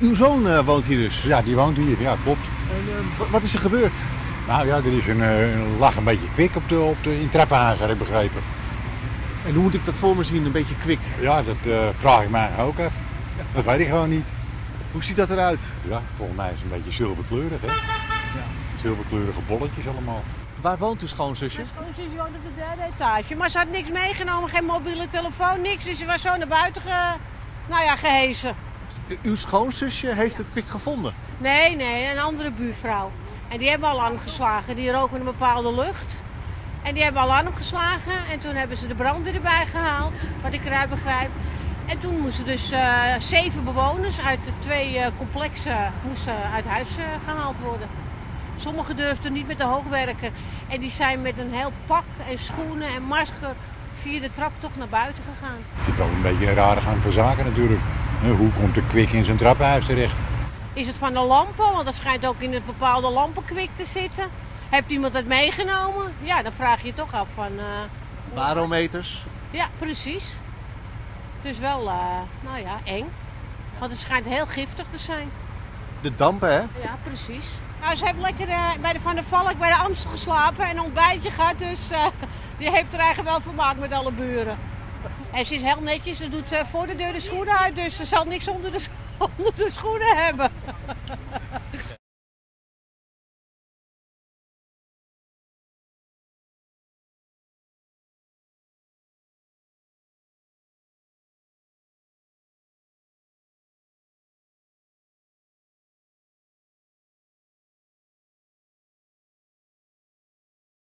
Uw zoon woont hier dus. Ja, die woont hier, ja, klopt. En, wat is er gebeurd? Nou ja, er is lag een beetje kwik in het trappenhuis, had ik begrepen. En hoe moet ik dat voor me zien, een beetje kwik? Ja, dat vraag ik mij eigenlijk ook even. Dat weet ik gewoon niet. Hoe ziet dat eruit? Ja, volgens mij is het een beetje zilverkleurig, hè? Ja. Zilverkleurige bolletjes allemaal. Waar woont uw schoonzusje? Mijn schoonzusje woont op de derde etage. Maar ze had niks meegenomen, geen mobiele telefoon, niks. Dus ze was zo naar buiten gehesen. Uw schoonzusje heeft het kwik gevonden? Nee, een andere buurvrouw. En die hebben alarm geslagen. Die roken een bepaalde lucht. En die hebben alarm geslagen. En toen hebben ze de brandweer erbij gehaald. Wat ik eruit begrijp. En toen moesten dus 7 bewoners uit de 2 complexen uit huis gehaald worden. Sommigen durfden niet met de hoogwerker. En die zijn met een heel pak en schoenen en masker via de trap toch naar buiten gegaan. Het is wel een beetje een rare gang van zaken natuurlijk. Hoe komt de kwik in zijn trappenhuis terecht? Is het van de lampen? Want dat schijnt ook in het bepaalde lampenkwik te zitten. Heeft iemand dat meegenomen? Ja, dan vraag je je toch af van... Barometers? Ja, precies. Dus wel, eng. Want het schijnt heel giftig te zijn. De dampen, hè? Ja, precies. Nou, ze heeft lekker bij de Van der Valk bij de Amstel geslapen en een ontbijtje gehad. Dus die heeft er eigenlijk wel vermaakt met alle buren. En ze is heel netjes. Ze doet voor de deur de schoenen uit. Dus ze zal niks onder de schoenen hebben.